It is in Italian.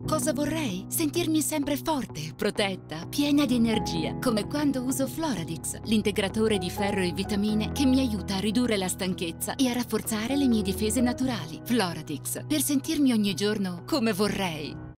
Cosa vorrei? Sentirmi sempre forte, protetta, piena di energia, come quando uso Floradix, l'integratore di ferro e vitamine che mi aiuta a ridurre la stanchezza e a rafforzare le mie difese naturali. Floradix, per sentirmi ogni giorno come vorrei.